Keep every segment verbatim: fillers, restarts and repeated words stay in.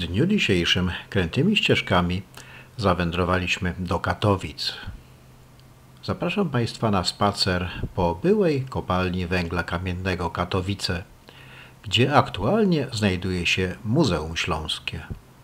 dniu dzisiejszym krętymi ścieżkami zawędrowaliśmy do Katowic. Zapraszam Państwa na spacer po byłej kopalni węgla kamiennego Katowice, gdzie aktualnie znajduje się Muzeum Śląskie.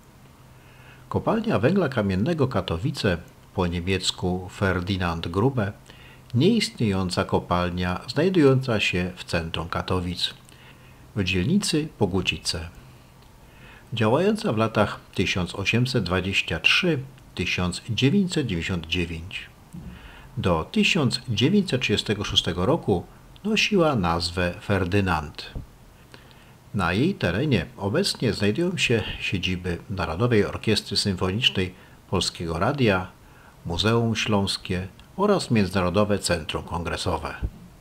Kopalnia węgla kamiennego Katowice, po niemiecku Ferdinand-Grube, nieistniejąca kopalnia znajdująca się w centrum Katowic, w dzielnicy Bogucice. Działająca w latach tysiąc osiemset dwudziestym trzecim do tysiąc dziewięćset dziewięćdziesiątego dziewiątego. Do tysiąc dziewięćset trzydziestego szóstego roku nosiła nazwę Ferdynand. Na jej terenie obecnie znajdują się siedziby Narodowej Orkiestry Symfonicznej Polskiego Radia, Muzeum Śląskie oraz Międzynarodowe Centrum Kongresowe.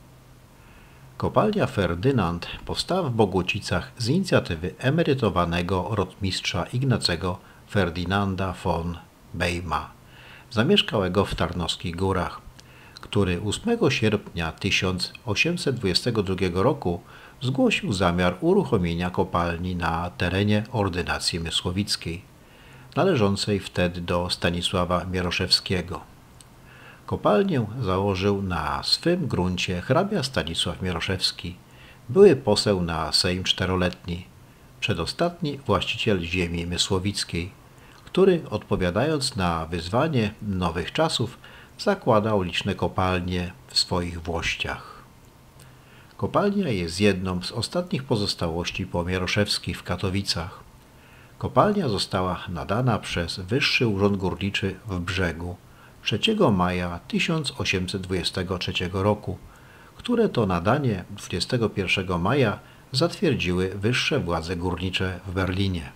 Kopalnia Ferdynand powstała w Bogucicach z inicjatywy emerytowanego rotmistrza Ignacego Ferdynanda von Bejma, zamieszkałego w Tarnowskich Górach, który ósmego sierpnia tysiąc osiemset dwudziestego drugiego roku zgłosił zamiar uruchomienia kopalni na terenie ordynacji mysłowickiej, należącej wtedy do Stanisława Mieroszewskiego. Kopalnię założył na swym gruncie hrabia Stanisław Mieroszewski, były poseł na Sejm Czteroletni, przedostatni właściciel ziemi mysłowickiej, który, odpowiadając na wyzwanie nowych czasów, zakładał liczne kopalnie w swoich włościach. Kopalnia jest jedną z ostatnich pozostałości po Mieroszewskich w Katowicach. Kopalnia została nadana przez Wyższy Urząd Górniczy w Brzegu trzeciego maja tysiąc osiemset dwudziestego trzeciego roku, które to nadanie dwudziestego pierwszego maja zatwierdziły wyższe władze górnicze w Berlinie.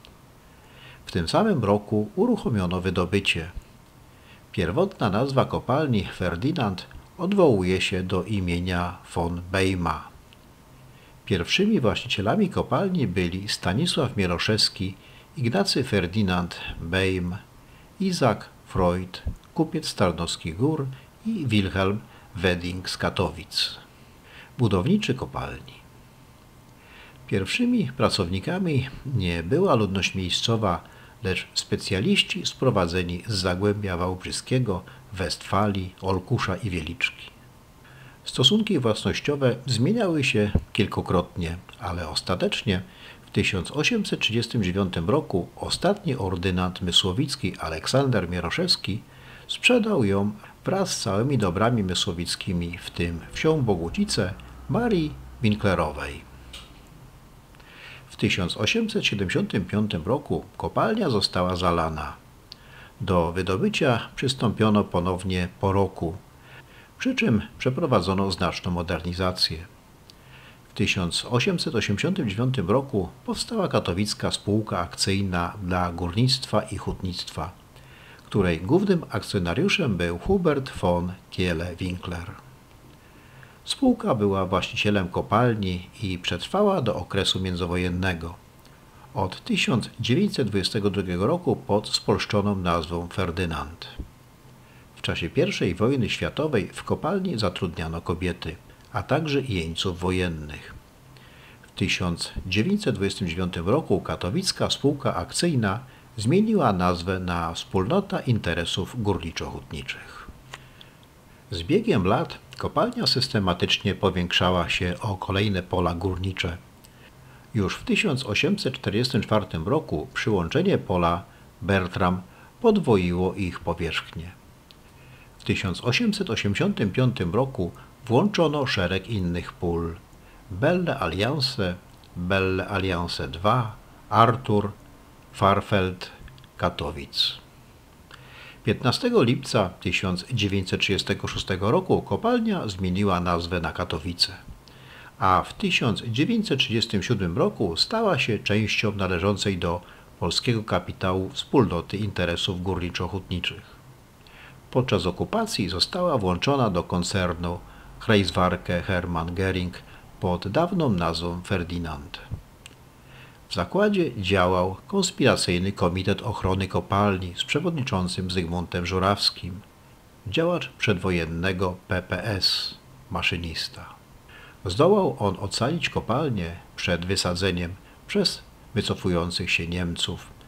W tym samym roku uruchomiono wydobycie. Pierwotna nazwa kopalni Ferdynand odwołuje się do imienia von Bejma. Pierwszymi właścicielami kopalni byli Stanisław Mieroszewski, Ignacy Ferdynand Bejm, Izak Freud, kupiec z Tarnowskich Gór i Wilhelm Wedding z Katowic. Budowniczy kopalni. Pierwszymi pracownikami nie była ludność miejscowa, lecz specjaliści sprowadzeni z Zagłębia Wałbrzyskiego, Westfalii, Olkusza i Wieliczki. Stosunki własnościowe zmieniały się kilkukrotnie, ale ostatecznie w tysiąc osiemset trzydziestym dziewiątym roku ostatni ordynant mysłowicki Aleksander Mieroszewski sprzedał ją wraz z całymi dobrami mysłowickimi, w tym wsią Bogucice, Marii Winklerowej. W tysiąc osiemset siedemdziesiątym piątym roku kopalnia została zalana. Do wydobycia przystąpiono ponownie po roku, przy czym przeprowadzono znaczną modernizację. W tysiąc osiemset osiemdziesiątym dziewiątym roku powstała Katowicka Spółka Akcyjna dla Górnictwa i Hutnictwa, której głównym akcjonariuszem był Hubert von Kiele-Winkler. Spółka była właścicielem kopalni i przetrwała do okresu międzywojennego, od tysiąc dziewięćset dwudziestego drugiego roku pod spolszczoną nazwą Ferdynand. W czasie pierwszej wojny światowej w kopalni zatrudniano kobiety, a także jeńców wojennych. W tysiąc dziewięćset dwudziestym dziewiątym roku Katowicka Spółka Akcyjna zmieniła nazwę na Wspólnota Interesów Górniczo-Hutniczych. Z biegiem lat kopalnia systematycznie powiększała się o kolejne pola górnicze. Już w tysiąc osiemset czterdziestym czwartym roku przyłączenie pola Bertram podwoiło ich powierzchnię. W tysiąc osiemset osiemdziesiątym piątym roku włączono szereg innych pól: Belle Alliance, Belle Alliance dwa, Artur, Farfeld, Katowic. piętnastego lipca tysiąc dziewięćset trzydziestego szóstego roku kopalnia zmieniła nazwę na Katowice, a w tysiąc dziewięćset trzydziestym siódmym roku stała się częścią należącej do polskiego kapitału Wspólnoty Interesów Górniczo-Hutniczych. Podczas okupacji została włączona do koncernu Kreiswerke Hermann Göring pod dawną nazwą Ferdynand. W zakładzie działał konspiracyjny Komitet Ochrony Kopalni z przewodniczącym Zygmuntem Żurawskim, działacz przedwojennego P P S, maszynista. Zdołał on ocalić kopalnię przed wysadzeniem przez wycofujących się Niemców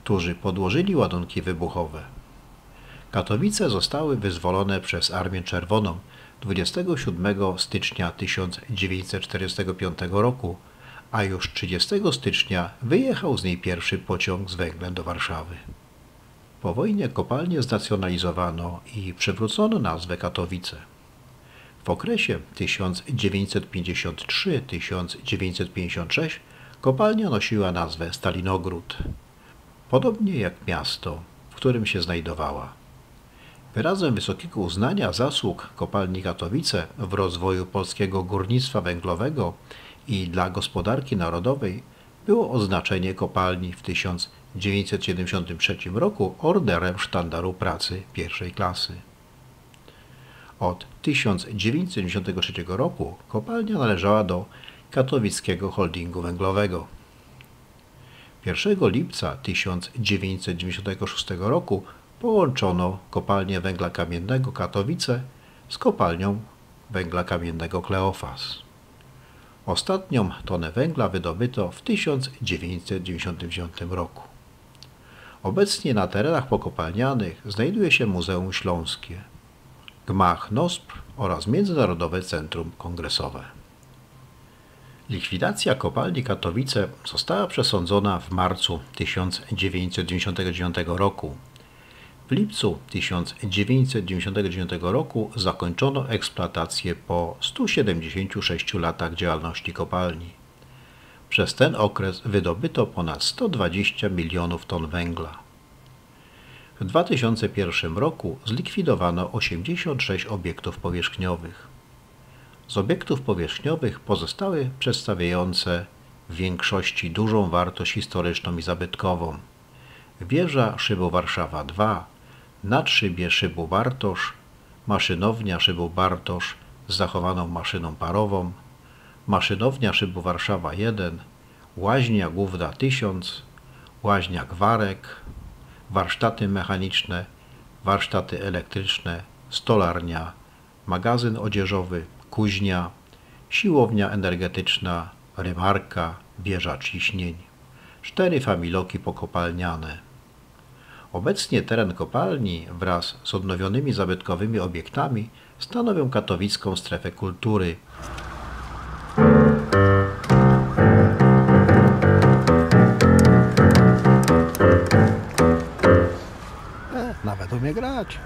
którzy podłożyli ładunki wybuchowe. Katowice zostały wyzwolone przez Armię Czerwoną dwudziestego siódmego stycznia tysiąc dziewięćset czterdziestego piątego roku, a już trzydziestego stycznia wyjechał z niej pierwszy pociąg z węglem do Warszawy. Po wojnie kopalnię znacjonalizowano i przywrócono nazwę Katowice. W okresie tysiąc dziewięćset pięćdziesiąty trzeci do tysiąc dziewięćset pięćdziesiątego szóstego kopalnia nosiła nazwę Stalinogród, podobnie jak miasto, w którym się znajdowała. Wyrazem wysokiego uznania zasług kopalni Katowice w rozwoju polskiego górnictwa węglowego i dla gospodarki narodowej było oznaczenie kopalni w tysiąc dziewięćset siedemdziesiątym trzecim roku Orderem Sztandaru Pracy pierwszej klasy. Od tysiąc dziewięćset siedemdziesiątego trzeciego roku kopalnia należała do Katowickiego Holdingu Węglowego. pierwszego lipca tysiąc dziewięćset dziewięćdziesiątego szóstego roku połączono kopalnię węgla kamiennego Katowice z kopalnią węgla kamiennego Kleofas. Ostatnią tonę węgla wydobyto w tysiąc dziewięćset dziewięćdziesiątym dziewiątym roku. Obecnie na terenach pokopalnianych znajduje się Muzeum Śląskie, gmach NOSPR oraz Międzynarodowe Centrum Kongresowe. Likwidacja kopalni Katowice została przesądzona w marcu tysiąc dziewięćset dziewięćdziesiątego dziewiątego roku. W lipcu tysiąc dziewięćset dziewięćdziesiątego dziewiątego roku zakończono eksploatację po stu siedemdziesięciu sześciu latach działalności kopalni. Przez ten okres wydobyto ponad sto dwadzieścia milionów ton węgla. W dwa tysiące pierwszym roku zlikwidowano osiemdziesiąt sześć obiektów powierzchniowych. Z obiektów powierzchniowych pozostały przedstawiające w większości dużą wartość historyczną i zabytkową: wieża szybu Warszawa dwa, nadszybie szybu Bartosz, maszynownia szybu Bartosz z zachowaną maszyną parową, maszynownia szybu Warszawa jeden, łaźnia główna tysiąc, łaźnia Gwarek, warsztaty mechaniczne, warsztaty elektryczne, stolarnia, magazyn odzieżowy, kuźnia, siłownia energetyczna, rymarka, wieża ciśnień, cztery familoki pokopalniane. Obecnie teren kopalni wraz z odnowionymi zabytkowymi obiektami stanowią katowicką strefę kultury. E, nawet umie grać.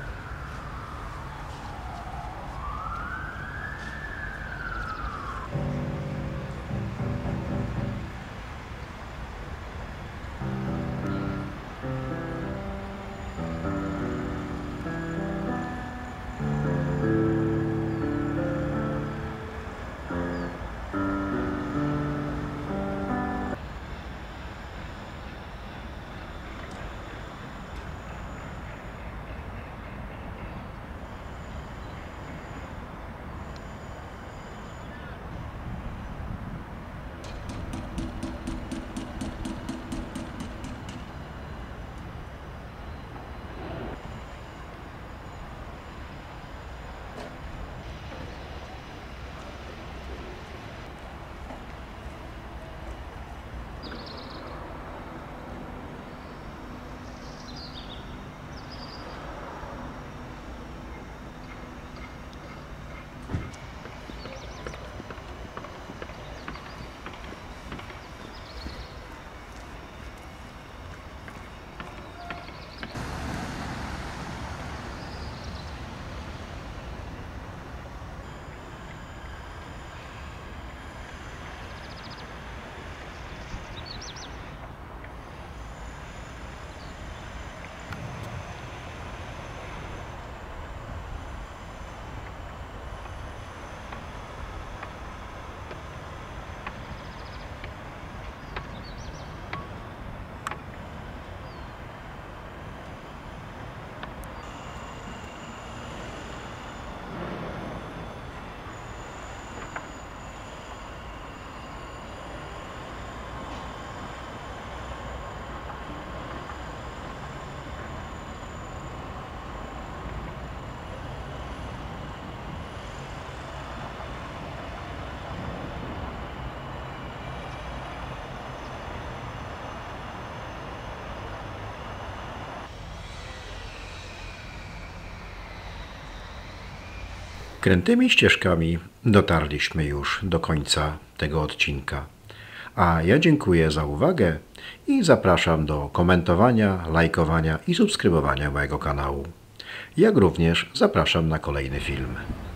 Krętymi ścieżkami dotarliśmy już do końca tego odcinka. A ja dziękuję za uwagę i zapraszam do komentowania, lajkowania i subskrybowania mojego kanału. Jak również zapraszam na kolejny film.